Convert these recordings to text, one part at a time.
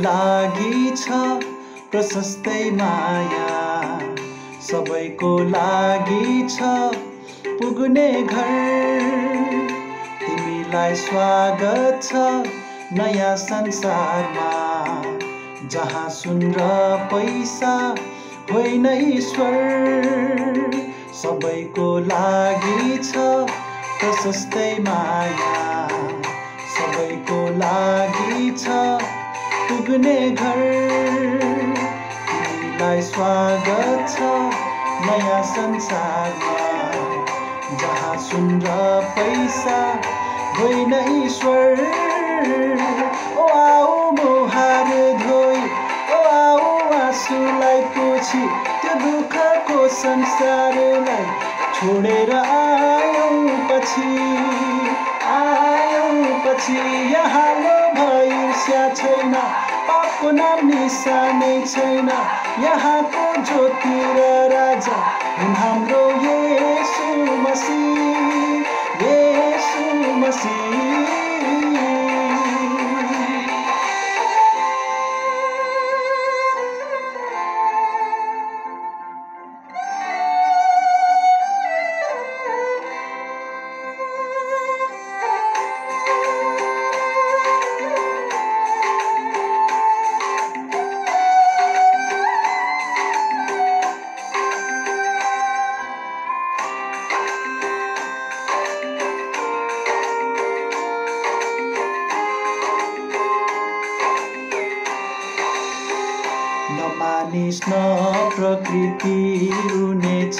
लागि छ प्रशस्तै माया, सबैको लागि छ पुग्ने घर। तिमीलाई स्वागत छ नयाँ संसारमा, जहाँ सुन र पैसा होइन ईश्वर। सबैको लागि छ प्रशस्तै माया, सबैको लागि छ पुग्ने घर। तिमीलाई स्वागत छ नयाँ संसारमा, जहाँ सुन र पैसा होइन ईश्वर। ओ आऊ मुहार धोई, ओ आऊ आँसुलाई पोछी, त्यो दुःखको संसारलाई छोडेर आयौँ पछि यहाँ भई ईर्ष्या छैन, पापको नाम निशानै छैन। यहाँको ज्योति र राजा हुन् हाम्रो येशू मसीह, येशू मसीह। नमानिस् न प्रकृति रुनेछ,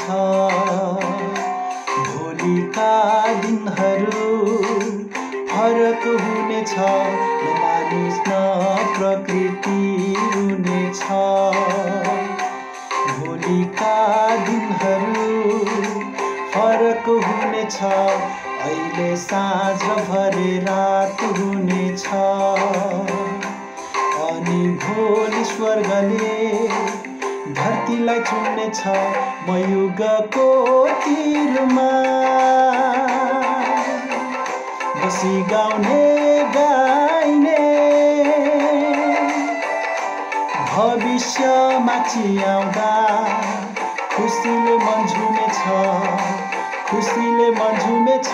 भोलिका दिनहरू फरक हुनेछ। नमानिस् न प्रकृति रुनेछ, भोलिका दिनहरू फरक हुनेछ। अहिले साँझ भरे रात हुनेछ, अनि भोलि स्वर्गले धरतीलाई चुम्नेछ। म युगको तीरमा बसी गाउने गाइने, भविष्यमा चियाउँदा खुसीले मन झुमेछ, खुसीले मन झुमेछ।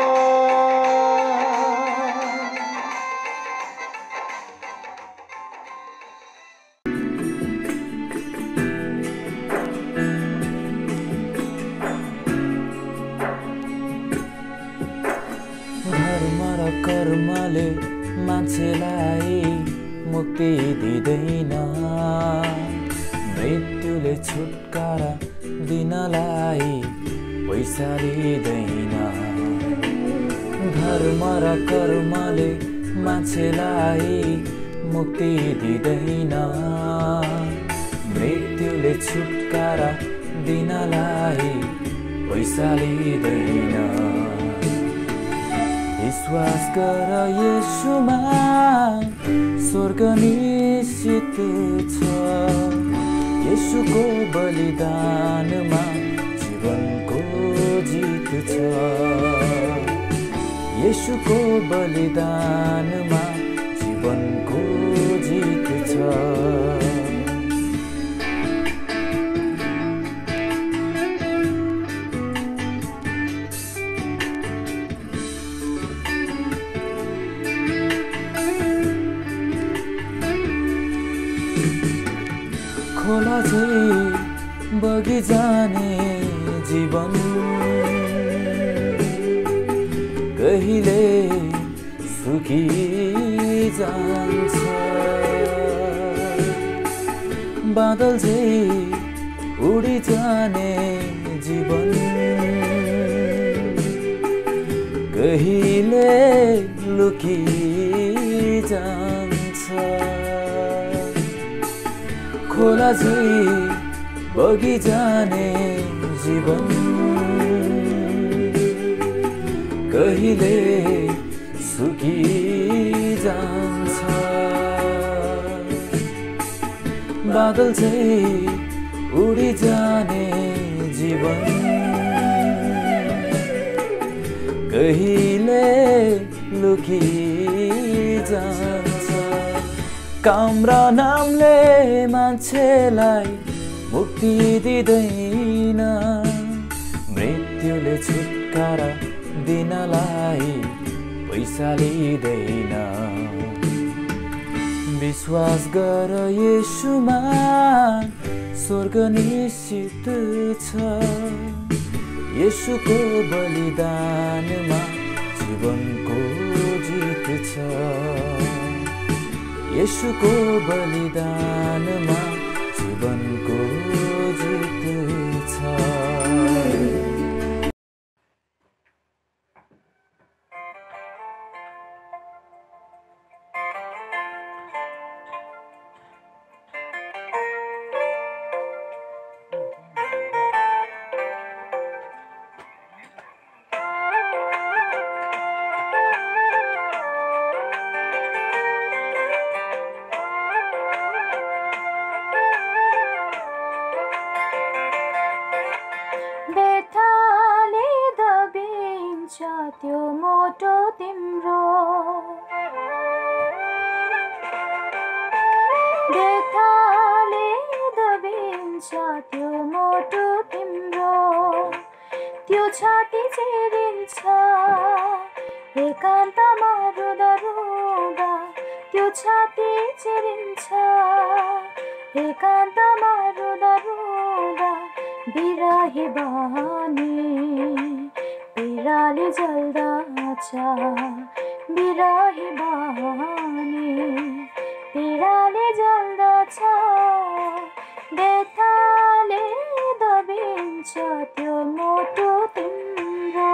कर्मले मान्छेलाई मुक्ति दिँदैन, मृत्युले छुटकारा दिनलाई पैसा लिँदैन। धर्म र कर्मले मान्छेलाई मुक्ति दिँदैन, मृत्युले छुटकारा दिनलाई पैसा लिँदैन। विश्वास गर येशूमा, स्वर्ग निश्चित छ। येशूको बलिदानमा जीवनको जित छ, येशूको बलिदानमा जीवनको जित छ। खोला चाहिँ बगी जाने जीवन, कहिले सुखी जान्छ। बादल चाहिँ उडी जाने जीवन, कहिले लुकी जान्छ। खोला चाहिँ बगी जाने जीवन, कहिले सुकी जान्छ। बादल चाहिँ उडी जाने जीवन, कहिले लुकी जान्छ। काम र नामले मान्छेलाई मुक्ति दिँदैन, मृत्युले छुटकारा दिनलाई पैसा लिँदैन। विश्वास गर येशूमा स्वर्ग निश्चित छ, येशूको बलिदानमा जीवनको जित छ, येशूको बलिदानमा जीवनको जित छ। बेथाले दबिन्छ त्यो मोटो तिम्रो, बेथाले दबिन्छ त्यो मोटो तिम्रो, त्यो छाती चिरिन्छ एकान्तमा रुँदा रुँदा, त्यो छाती चिरिन्छ एकान्तमा रुँदा रुँदा। बिराही बानी बिराली जल्दछ, बिराही बानी बिराली जल्दछ, बेथाले दबिन्छ त्यो मोटो तिम्रो।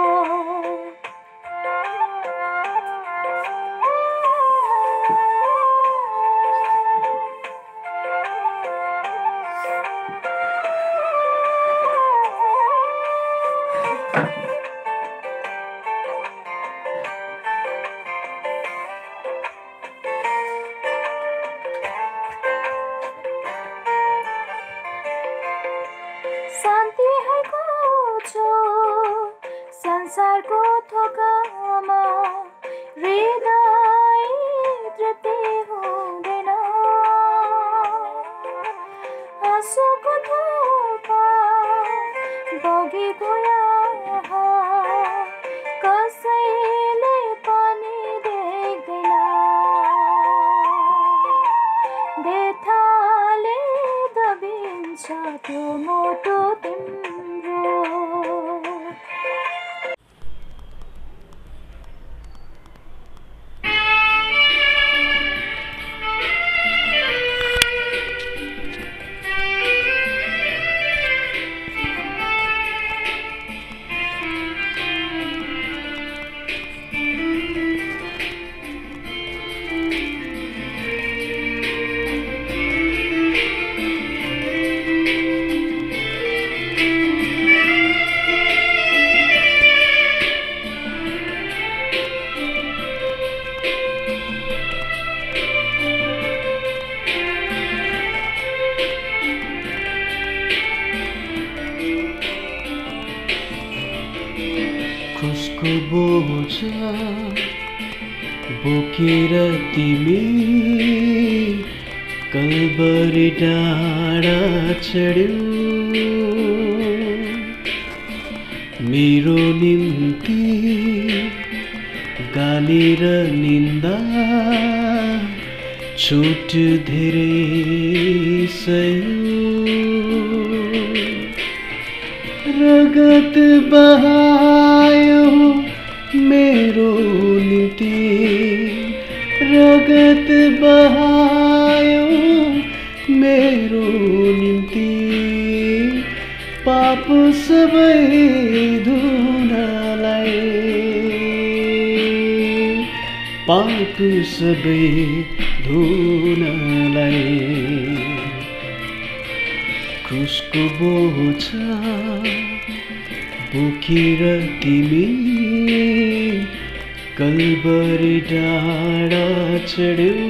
शान्ति है खोजो संसारको थोकामा, हृदय तृप्ति हुँदैन, आँसुको थोपा बगी गयो कसैले पनि देख्दैन, बेथाले दबिन्छ त्यो मोटो तिम्रो। खुसको बोझ बोकेर तिमी कलबरी डाँडा चढ्यौ, मेरो निम्ति गाली र निन्दा छुट धेरै सह्यौ, रगत बहायो मेरो निम्ति, रगत बहायो मेरो निम्ति, पाप सबै धुनलाई, पाप सबै धुनलाई। क्रुसको बोझ बोकेर तिमी कलबरी डाँडा चढ्यौ,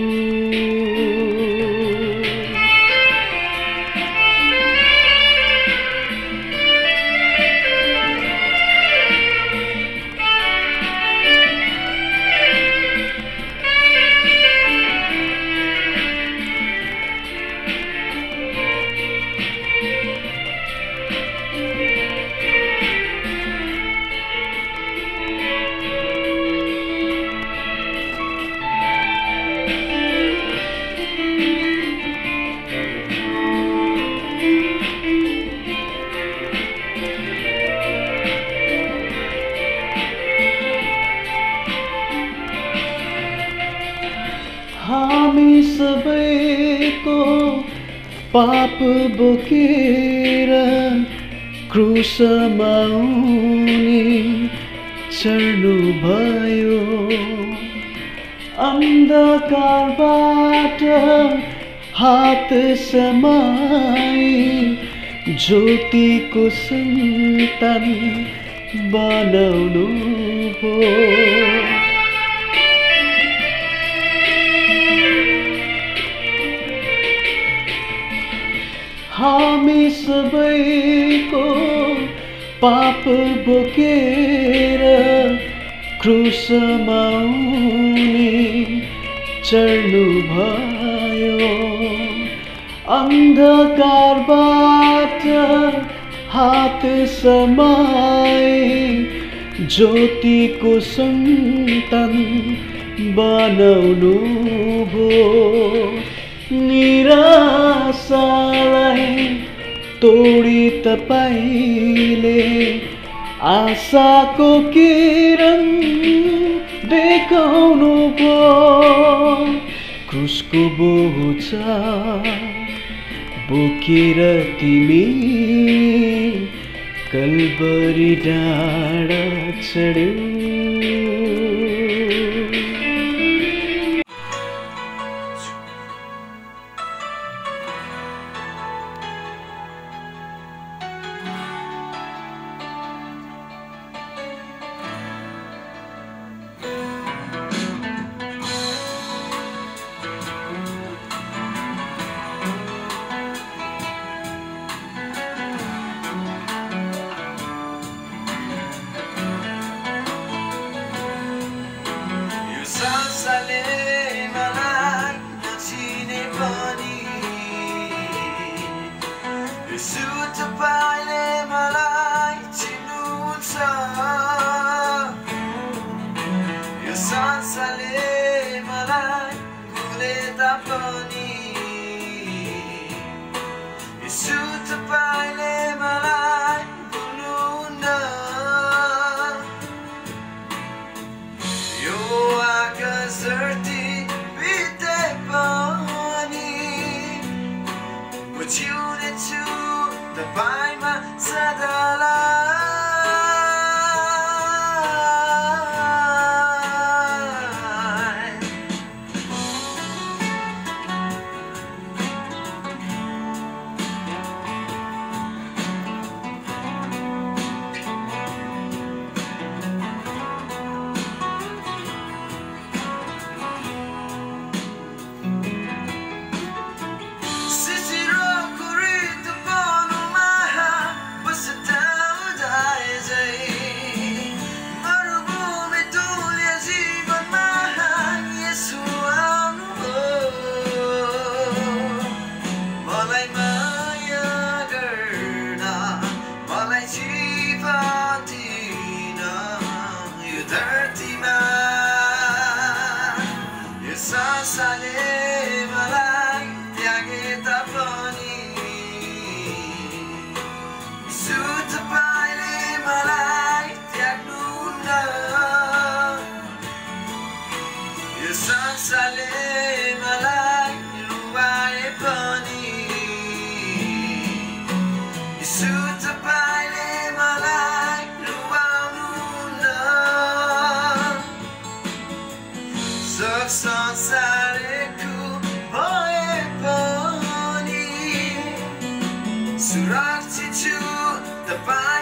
पाप बोकेर क्रुसमा उनी चढ्नु भयो अन्धकारबाट हात समाई ज्योतिको सन्तान बनाउनु हो हामी सबैको पाप बोकेर क्रुसमा उनी चढ्नु भयो अन्धकारबाट हात समाई ज्योतिको सन्तान बनाउनु हो निराशालाई तोडी तपाईले आशाको किरण देखाउनु पो क्रुसको बोझा बोकेर तिमी कल्वरी डाँडा चढ्यौ सुरक्षित छु तपाईँ